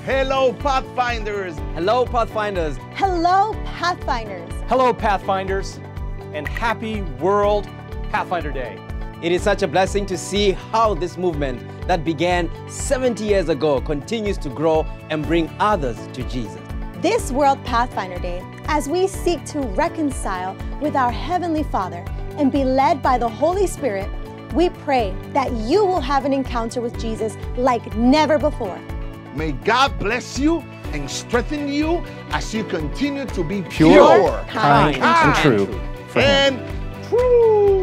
Hello, Pathfinders. Hello, Pathfinders. Hello, Pathfinders. Hello, Pathfinders, and happy World Pathfinder Day. It is such a blessing to see how this movement that began 70 years ago continues to grow and bring others to Jesus. This World Pathfinder Day, as we seek to reconcile with our Heavenly Father and be led by the Holy Spirit, we pray that you will have an encounter with Jesus like never before. May God bless you and strengthen you as you continue to be Pure, pure, kind, and true for Him. and true.